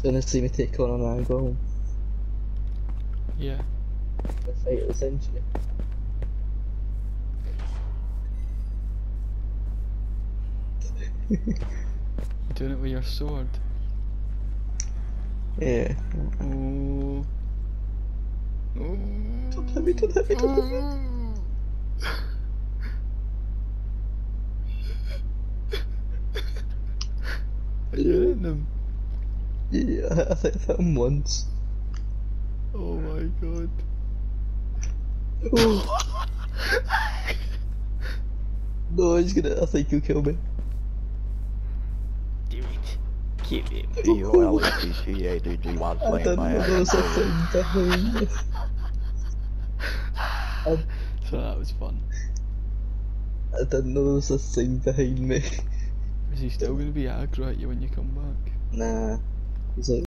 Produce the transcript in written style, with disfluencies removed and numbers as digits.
gonna see me take on an angle. Yeah. The fight of the century. You doing it with your sword? Yeah. Oh. Oh. Don't hit me, don't hit me, don't hit me. Are you hitting them? Yeah, I think I've hit him once. Oh my god. Oh. No, he's gonna. I think he'll kill me. Do it. Kill him. C-O-L-E-C-C-A-D-G-1 I slaying didn't my know there was a ass. thing behind me. So that was fun. I didn't know there was a thing behind me. Is he still going to be aggro at you when you come back? Nah. He's like,